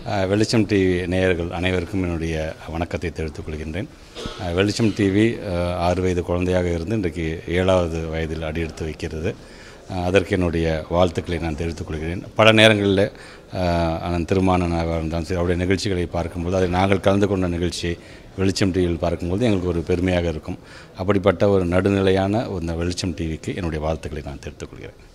வெளிச்சம் டிவி நேயர்கள் அனைவருக்கும் என்னுடைய வணக்கத்தை தெரிவித்துக் கொள்கின்றேன். வெளிச்சம் டிவி 6 வயது குழந்தையாக இருந்து இன்றைக்கு 7வது வயதில் அடியெடுத்து வைக்கிறது. அதற்கு என்னுடைய வாழ்த்துக்களை நான் தெரிவித்துக் கொள்கிறேன். பல நேரங்களில் திருமணனாக இருந்தாலும் சரி, அவருடைய நிகழ்ச்சிகளை பார்க்கும்போது அதை நாங்கள் கலந்து கொண்ட நிகழ்ச்சியை வெளிச்சம் டிவியில் பார்க்கும்போது எங்களுக்கு ஒரு பெருமையாக இருக்கும். அப்படிப்பட்ட ஒரு நடுநிலையான ஒரு வெளிச்சம் டிவிக்கு என்னுடைய வாழ்த்துக்களை நான் தெரிவித்துக் கொள்கிறேன்.